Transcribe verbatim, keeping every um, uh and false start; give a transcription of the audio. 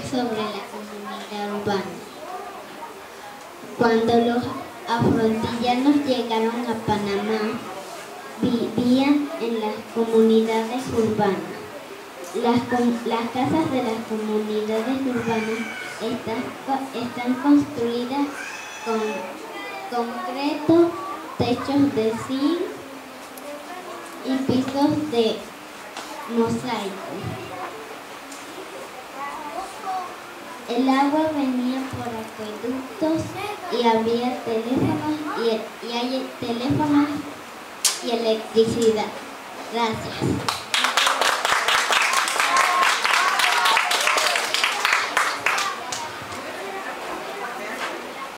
sobre la comunidad urbana. Cuando los afroantillanos llegaron a Panamá, vivían en las comunidades urbanas. Las, las casas de las comunidades urbanas están, están construidas con concreto, techos de zinc y pisos de mosaico. El agua venía por acueductos y había teléfonos y, y hay teléfonos y electricidad. Gracias.